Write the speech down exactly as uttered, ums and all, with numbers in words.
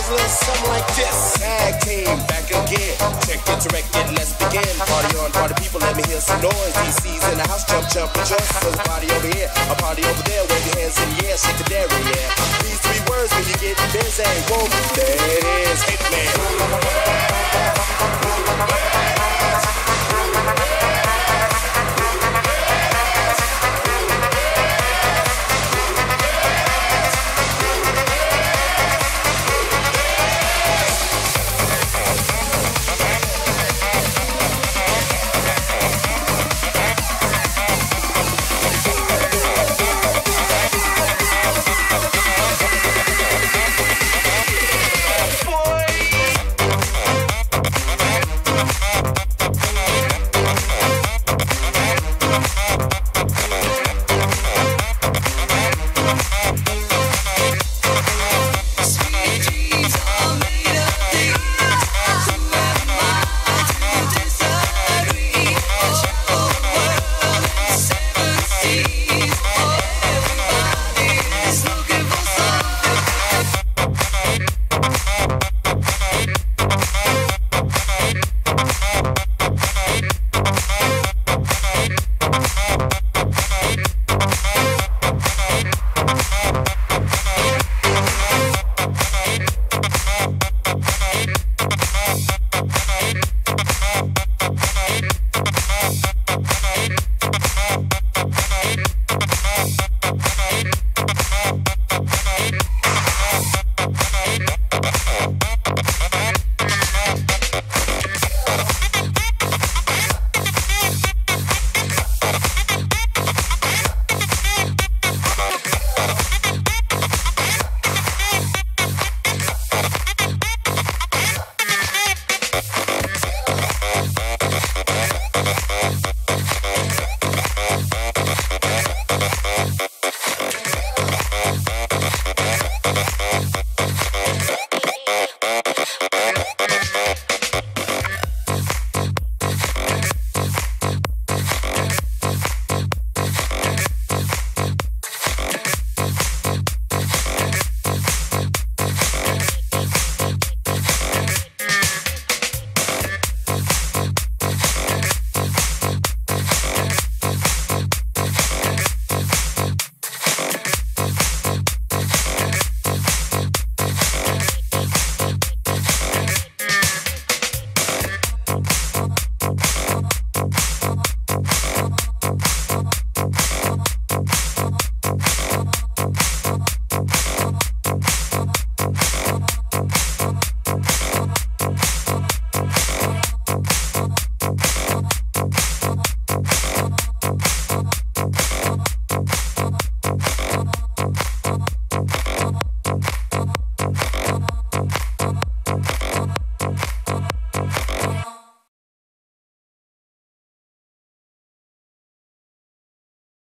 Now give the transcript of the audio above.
little something like this. Tag team, back again. Check it, direct it, let's begin. Party on, party people, let me hear some noise. D C's in the house, jump, jump, and jump. There's a party over here, a party over there. Wave your hands in the air, shake the dairy, yeah. These three words when you get busy. Whoa, there it is, hit me.